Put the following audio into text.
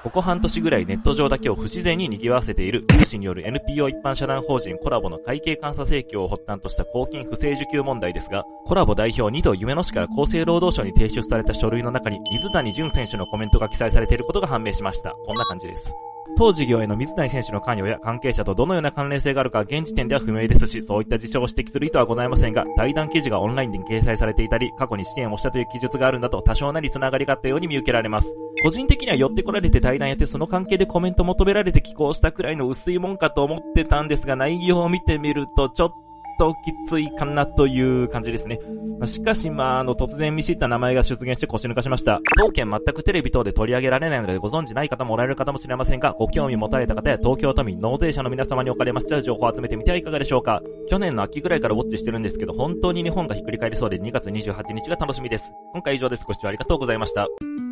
ここ半年ぐらいネット上だけを不自然に賑わせている有志による NPO 一般社団法人コラボの会計監査請求を発端とした公金不正受給問題ですが、コラボ代表2度夢野氏から厚生労働省に提出された書類の中に水谷隼選手のコメントが記載されていることが判明しました。こんな感じです。当事業への水谷選手の関与や関係者とどのような関連性があるか現時点では不明ですし、そういった事象を指摘する意図はございませんが、対談記事がオンラインで掲載されていたり、過去に支援をしたという記述があるんだと多少なりつながりがあったように見受けられます。個人的には寄ってこられて対談やってその関係でコメント求められて寄稿したくらいの薄いもんかと思ってたんですが、内容を見てみるとちょっときついかなという感じですね。しかし突然見知った名前が出現して腰抜かしました。当件全くテレビ等で取り上げられないのでご存知ない方もおられる方もしれませんが、ご興味持たれた方や東京都民納税者の皆様におかれましては情報を集めてみてはいかがでしょうか。去年の秋ぐらいからウォッチしてるんですけど、本当に日本がひっくり返りそうで2月28日が楽しみです。今回以上です。ご視聴ありがとうございました。